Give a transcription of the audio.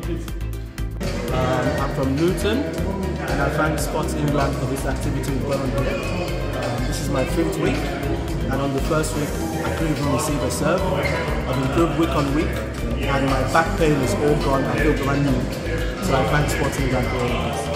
I'm from Luton, and I thank Sports England for this activity we've got on here. This is my 5th week, and on the first week I couldn't even receive a serve. I've improved week on week, and my back pain is all gone. I feel brand new. So I thank Sports England for all of this.